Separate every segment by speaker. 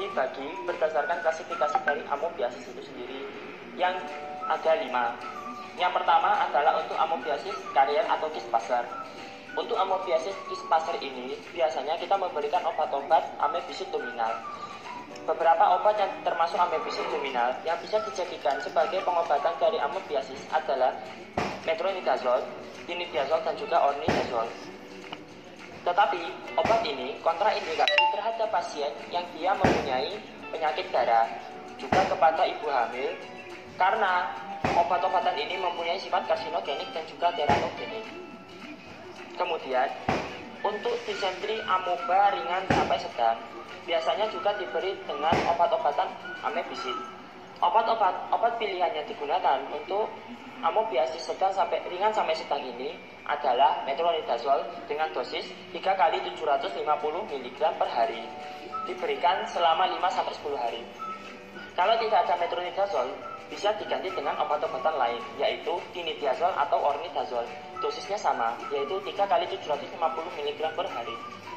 Speaker 1: dibagi berdasarkan klasifikasi dari amoebiasis itu sendiri yang ada 5. Yang pertama adalah untuk amoebiasis karier atau Kiss-Passer. Untuk amoebiasis Kiss-Passer ini biasanya kita memberikan obat-obat amoebisid dominal. Beberapa obat yang termasuk amoebisid dominal yang bisa dijadikan sebagai pengobatan dari amoebiasis adalah metronidazole, tinidazole, dan juga ornidazole. Tetapi obat ini kontraindikasi terhadap pasien yang dia mempunyai penyakit darah, juga kepada ibu hamil, karena obat-obatan ini mempunyai sifat karsinogenik dan juga teratogenik. Kemudian untuk disentri amoeba ringan sampai sedang biasanya juga diberi dengan obat-obatan amoebisid. Obat pilihan yang digunakan untuk amoebiasis ringan sampai sedang ini adalah metronidazole dengan dosis 3 kali 750 mg per hari, diberikan selama 5-10 hari. Kalau tidak ada metronidazole, bisa diganti dengan obat-obatan lain, yaitu tinidazole atau ornidazole. Dosisnya sama, yaitu 3 kali 750 mg per hari.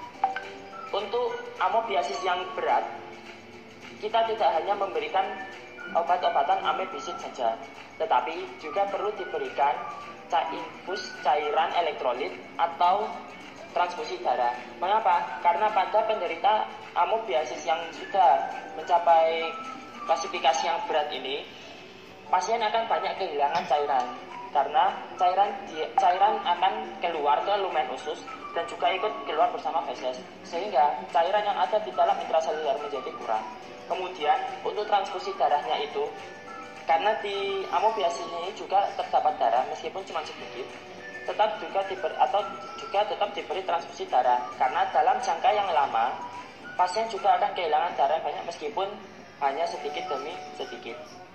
Speaker 1: Untuk amoebiasis yang berat, kita tidak hanya memberikan obat-obatan amoebisid saja, tetapi juga perlu diberikan infus cairan elektrolit atau transfusi darah. Mengapa? Karena pada penderita amoebiasis yang sudah mencapai klasifikasi yang berat ini, pasien akan banyak kehilangan cairan, karena cairan akan keluar ke lumen usus dan juga ikut keluar bersama feses, sehingga cairan yang ada di dalam intraseluler menjadi kurang. Kemudian untuk transfusi darahnya itu, karena di amoebiasis ini juga terdapat darah meskipun cuma sedikit, tetap diberi transfusi darah, karena dalam jangka yang lama pasien juga akan kehilangan darah banyak meskipun hanya sedikit demi sedikit.